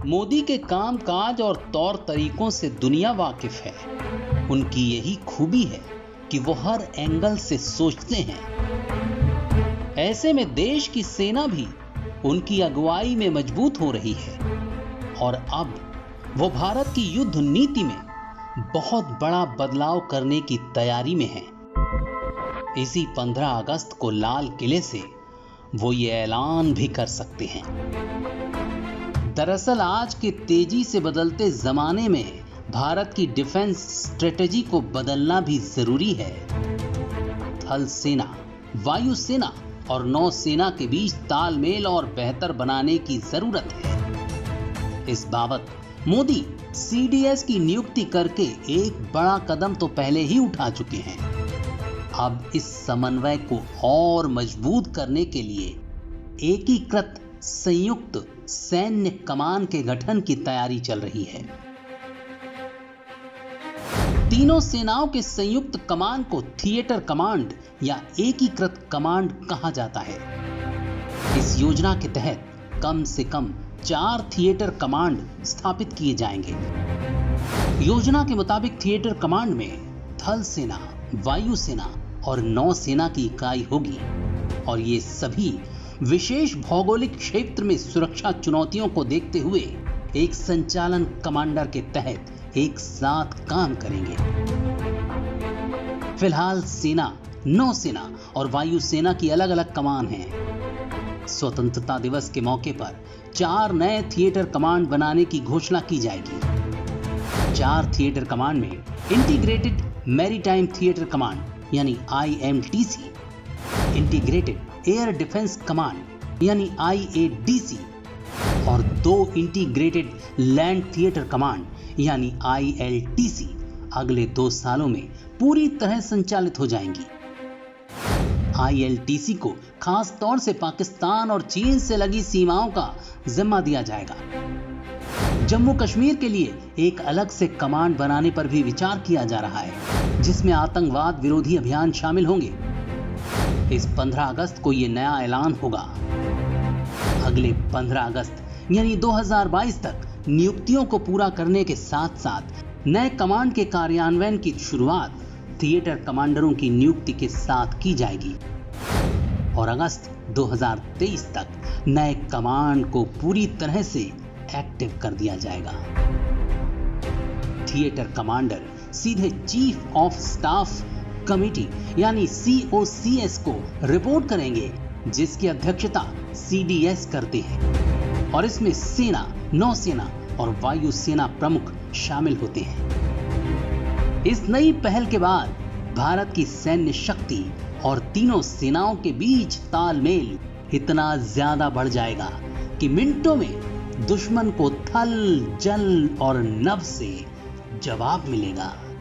मोदी के काम काज और तौर तरीकों से दुनिया वाकिफ है। उनकी यही खूबी है कि वो हर एंगल से सोचते हैं। ऐसे में देश की सेना भी उनकी अगुवाई में मजबूत हो रही है और अब वो भारत की युद्ध नीति में बहुत बड़ा बदलाव करने की तैयारी में है। इसी 15 अगस्त को लाल किले से वो ये ऐलान भी कर सकते हैं। दरअसल आज के तेजी से बदलते जमाने में भारत की डिफेंस स्ट्रेटेजी को बदलना भी जरूरी है। थल सेना, वायु सेना और नौसेना के बीच तालमेल और बेहतर बनाने की जरूरत है। इस बाबत मोदी सीडीएस की नियुक्ति करके एक बड़ा कदम तो पहले ही उठा चुके हैं। अब इस समन्वय को और मजबूत करने के लिए एकीकृत संयुक्त सैन्य कमान के गठन की तैयारी चल रही है। तीनों सेनाओं के संयुक्त कमान को थिएटर कमांड या एकीकृत कमांड कहा जाता है। इस योजना के तहत कम से कम 4 थिएटर कमांड स्थापित किए जाएंगे। योजना के मुताबिक थिएटर कमांड में थल सेना, वायु सेना और नौसेना की इकाई होगी और ये सभी विशेष भौगोलिक क्षेत्र में सुरक्षा चुनौतियों को देखते हुए एक संचालन कमांडर के तहत एक साथ काम करेंगे। फिलहाल सेना, नौसेना और वायु सेना की अलग अलग कमान हैं। स्वतंत्रता दिवस के मौके पर 4 नए थिएटर कमांड बनाने की घोषणा की जाएगी। 4 थिएटर कमांड में इंटीग्रेटेड मैरीटाइम थिएटर कमांड यानी IMTC, integrated air defence command यानी IADC और 2 इंटीग्रेटेड लैंड थिएटर कमांड यानी ILTC अगले 2 सालों में पूरी तरह संचालित हो जाएंगी। ILTC को खास तौर से पाकिस्तान और चीन से लगी सीमाओं का जिम्मा दिया जाएगा। जम्मू कश्मीर के लिए एक अलग से कमांड बनाने पर भी विचार किया जा रहा है, जिसमें आतंकवाद विरोधी अभियान शामिल होंगे। इस 15 अगस्त को यह नया ऐलान होगा। अगले 15 अगस्त यानी 2022 तक नियुक्तियों को पूरा करने के साथ साथ नए कमांड के कार्यान्वयन की शुरुआत थिएटर कमांडरों की नियुक्ति के साथ की जाएगी और अगस्त 2023 तक नए कमांड को पूरी तरह से एक्टिव कर दिया जाएगा। थिएटर कमांडर सीधे चीफ ऑफ स्टाफ कमेटी यानी COCS को रिपोर्ट करेंगे, जिसकी अध्यक्षता CDS करते हैं और इसमें सेना, नौसेना और वायु सेना प्रमुख शामिल होते हैं। इस नई पहल के बाद भारत की सैन्य शक्ति और तीनों सेनाओं के बीच तालमेल इतना ज्यादा बढ़ जाएगा कि मिनटों में दुश्मन को थल, जल और नभ से जवाब मिलेगा।